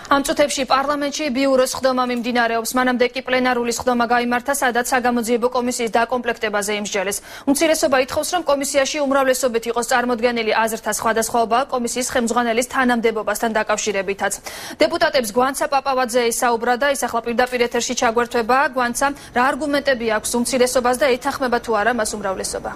Am წუთებში პარლამენტში ბიუროს ხდომა მიმდინარეობს. მანამდე კი პლენარული ხდომა გაიმართა, სადაც საგამოძიებო კომისიის დაკომპლექტებაზე იმსჯელეს. უმცირესობა ითხოვს, რომ კომისიაში უმრავლესობით იყოს წარმოდგენილი აზრთა სხვადასხვაობა კომისიის ხელმძღვანელის თანამდებობასთან დაკავშირებითაც. დეპუტატებს გვანცა პაპავაძე ისაუბრა და ისახლა პირდაპირ ეთერში ჩაგვერთვება. გვანცა, რა არგუმენტები აქვს უმცირესობას და ეთანხმება თუ არა მას უმრავლესობა?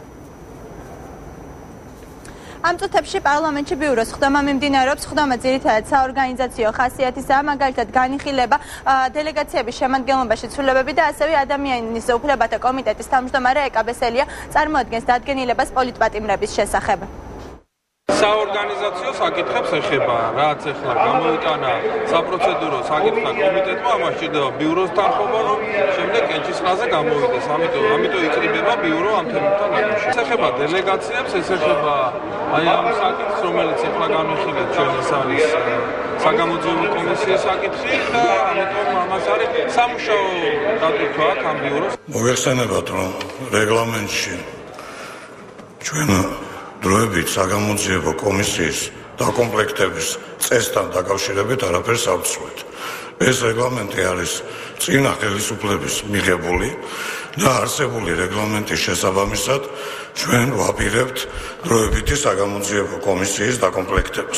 Am წუთებში პარლამენტში ბიუროს ხდომა მიმდინარეობს. ხდომა ძირითადად საორგანიზაციო ხასიათისაა, მაგალითად განიხილება დელეგაციების შემადგენლობაში ცვლილებები და ასევე ადამიანის უფლებათა კომიტეტის თავმჯდომარე ეკა ბესელია წარმოადგენს დადგენილებას პოლიტპატიმრების შესახებ. საორგანიზაციო საკითხებს ეხება, რაც ეხლა გამოიტანა საპროცედურო საკითხთა კომიტეტმა, ამას ჭირდება ბიუროს თანხმობა, რომ შემდეგ კენჭისყრაზე გამოვიდეს. ამიტომ იკრიბება ბიურო ამ თემებთან დაკავშირებით. ეს ეხება დელეგაციებს, ეს ეხება აი ამ საკითხს, რომელიც ეხლა განვიხილეთ, ჩვენ ეს არის საგამოძიებო კომისიის საკითხი და ამიტომ ამას არის სამუშაო დატვირთვა აქ ამ ბიუროს. მოგეხსენებათ, რომ რეგლამენტში ჩვენ დროებით საგამოძიებო კომისიის დაკომპლექტების წესთან დაკავშირებით არაფერს არ ვცვლით. ეს რეგლამენტი არის წინა ხელისუფლების მიღებული და არსებული რეგლამენტის შესაბამისად ჩვენ ვაპირებთ დროებითი საგამოძიებო კომისიის დაკომპლექტებას.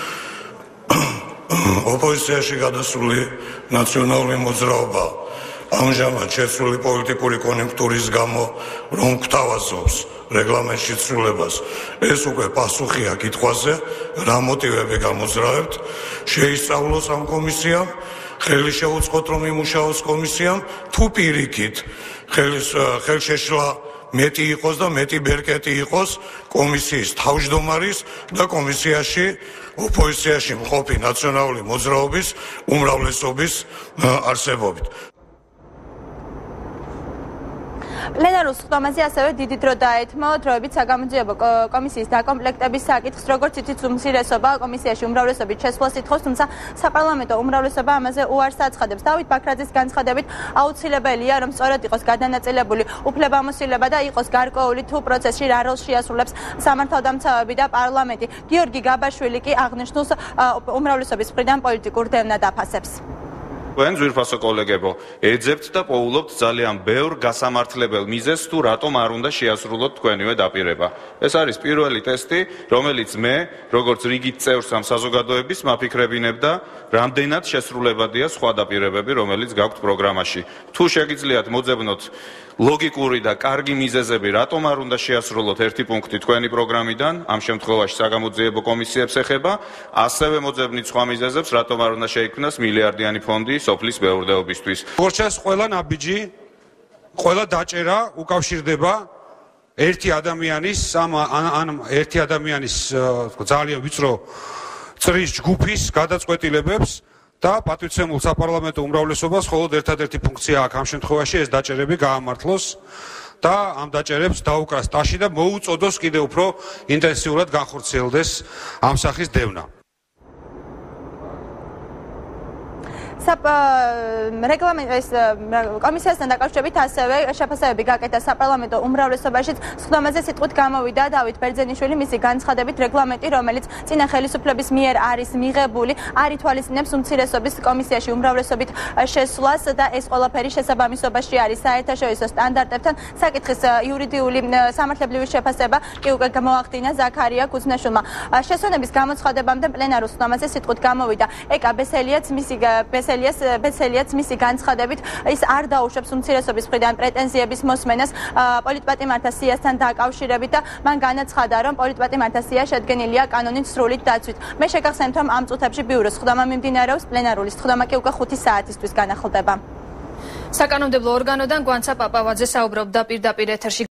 ოპოზიციაში გადასული ნაციონალური მოძრაობა ამჟამად შეცვლილი პოლიტიკური კონიუნქტურის გამო რომ გვთავაზობს რეგლამენტში ცვლილებას, ეს უკვე პასუხია კითხვაზე, რა მოტივები გამოძრავებთ, შეისწავლოს ამ კომისიამ, ხელი შეუწყოთ რომ იმუშაოს კომისიამ, თუ პირიქით ხელშეშლა მეტი იყოს და მეტი ბერკეტი იყოს კომისიის თავმჯდომარის და კომისიაში ოპოზიციაში მყოფი ნაციონალური მოძრაობის უმრავლესობის არსებობით. პლენარულ ხდომაზე ასევე დიდი დრო დაეთმო დროებით საგამოძიებო კომისიის დაკომპლექტების საკითხს, როგორც იცით, უმცირესობა კომისიაში უმრავლესობით შესვლას ითხოვს, თუმცა საპარლამენტო უმრავლესობა ამაზე უარს აცხადებს. დავით ბაქრაძის განცხადებით, აუცილებელია, რომ სწორად იყოს გადანაწილებული უფლებამოსილება და იყოს გარკვეული თუ პროცესში რა როლს შეასრულებს სამართალდამცავები და პარლამენტი. გიორგი გაბაშვილი კი აღნიშნულს უმრავლესობის მხრიდან პოლიტიკურ დევნად აფასებს. Თქვენ ძვირფასო კოლეგებო, ეძებთ და პოულობთ ძალიან ბევრ გასამართლებელ მიზეზს თუ რატომ არ უნდა შეასრულოთ თქვენივე დაპირება. ეს არის პირველი ტესტი, რომელიც მე, როგორც რიგით წევრს ამ საზოგადოების მაფიქრებინებ და რამდენად შესრულებადია სხვა დაპირებები, რომელიც გაქვთ პროგრამაში. თუ შეგიძლიათ მოძებნოთ ლოგიკური და კარგი მიზეზები, რატომ არ უნდა შეასრულოთ ერთი პუნქტი თქვენი პროგრამიდან, ამ შემთხვევაში საგამოძიებო კომისიებს ეხება, ასევე მოძებნით სხვა მიზეზებს, რატომ არ უნდა შეიქმნას მილიარდიანი ფონდი სოფლის მეურნეობისთვის. როგორც ჩანს, ყველა ნაბიჯი, ყველა დაჭერა უკავშირდება ერთი ადამიანის ძალიან ვიწრო წრის ჯგუფის გადაწყვეტილებებს და პატივცემულ საპარლამენტო უმრავლესობას მხოლოდ ერთადერთი ფუნქცია აქვს ამ შემთხვევაში ეს დაჭერები გაამართლოს და ამ დაჭერებს დაუკრას ტაში და მოუწოდოს კიდევ უფრო ინტენსიურად განხორციელდეს ამ სახის დევნა. რეგლამენტის კომისიასთან დაკავშირებით ასევე შეფასებები გაკეთა საპარლამენტო უმრავლესობაშიც. ხდომაზე სიტყვით გამოვიდა დავით ბერძენიშვილი, მისი განცხადებით რეგლამენტი, რომელიც წინა ხელისუფლების მიერ არის მიღებული, არ ითვალისწინებს უმცირესობის კომისიაში უმრავლესობით შესვლას და ეს ყველაფერი შესაბამისობაში არის საერთაშორისო სტანდარტებთან. საკითხის იურიდიული სამართლებრივი შეფასება კი უკვე გამოახდინა ზაქარია კუცნაშვილმა. შესვენების გამოცხადებამდე პლენარულ ხდომაზე სიტყვით გამოვიდა ეკა ბესელიაც მისი განცხადებით ის არ დაუშვებს უმცირესობის მხრიდან პრეტენზიების მოსმენას პოლიტპატიმართა სიასთან დაკავშირებით და მან განაცხადა, რომ პოლიტპატიმართა სია შედგენილია კანონით სრული დაცვით. მე შეგახსენებთ, რომ ამ წუთებში ბიუროს ხდომა მიმდინარეობს, პლენარული ხდომა კი უკვე 5 საათისთვის განახლდება. საკანონმდებლო ორგანოდან გვანცა პაპავაძე საუბრობდა პირდაპირ ეთერში.